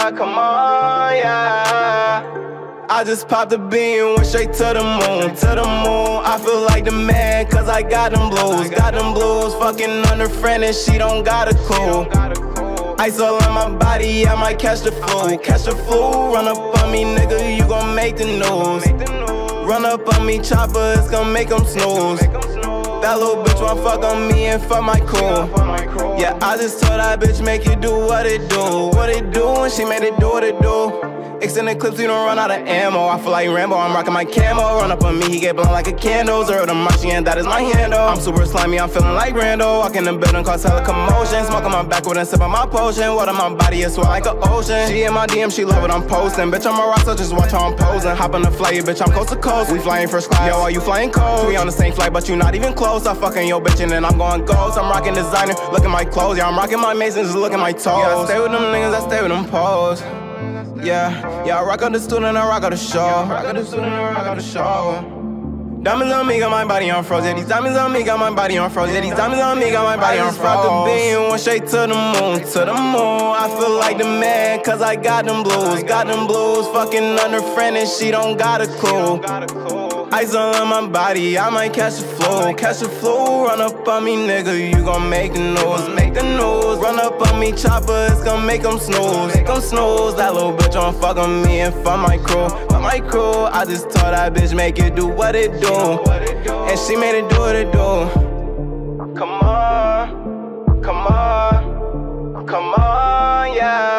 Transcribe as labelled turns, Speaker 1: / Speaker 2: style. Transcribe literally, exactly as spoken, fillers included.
Speaker 1: yeah, come on, yeah. I just popped a bean, went straight to the moon, to the moon. I feel like the man, cause I got them blues, got them blues. Fucking on her friend and she don't got a clue. Ice all on my body, I might catch the flu, catch the flu. Run up on me, nigga, you gon' make the news. Run up on me, chopper, it's gon' make them snooze. That little bitch wanna fuck on me and fuck my cool. Yeah, I just told that bitch make it do what it do, what it do, and she made it do what it do. Extended clips, we don't run out of ammo. I feel like Rambo, I'm rocking my camo. Run up on me, he get blown like a candle. Zero to Martian, and that is my handle. I'm super slimy, I'm feeling like Randall. Walk in the building, cause hella commotion. Smoke on my backwood and sip on my potion. Water my body, it swell like an ocean. She in my D M, she love what I'm posting. Bitch, I'm a rock, so just watch how I'm posing. Hop on the flight, bitch, I'm coast to coast. We flying first class, yo, are you flying cold? We on the same flight, but you not even close. I fucking yo bitch and then I'm going ghost. I'm rocking designer, look at my clothes. Yeah, I'm rocking my Masons, look at my toes. Yeah, I stay with them niggas, I stay with them pose. Yeah, yeah, I rock out the student, I rock out the show. Rock out the student, I rock out the show. Diamonds on me, got my body on froze. Yeah, these diamonds on me, got my body on froze. Yeah, these diamonds on me, got my body on froze. I just popped the bean, went straight to the moon, to the moon. I feel like the man, cause I got them blues, got them blues. Fucking on her friend and she don't got a clue. Ice all on my body, I might catch the flu, catch the flu. Run up on me, nigga, you gon' make the news, make the news. Run up on me, chopper, it's gon' make them snooze, make them snooze. That little bitch wanna fuck on me and fuck my crew, fuck my crew. I just told that bitch make it do what it do, and she made it do what it do. Come on, come on, come on, yeah.